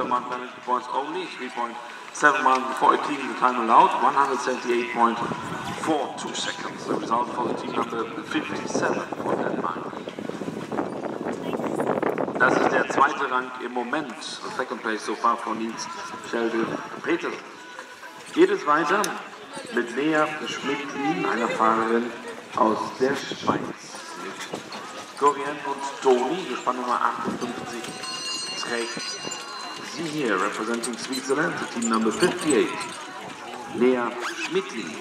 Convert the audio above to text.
7-month penalty points only, 3.71 before exceeding the time allowed, 178.42 seconds. The result for the team number 57 von Denmark. Das ist der zweite Rang im Moment, second place so far von Nils Schelde-Petersen. Geht es weiter mit Lea Schmidt-Lien, einer Fahrerin aus der Schweiz. Mit Corien und Toni, Gespann Nummer 58, trägt sie hier, representing Switzerland, Team Number 58, Lea Schmidt-Lien.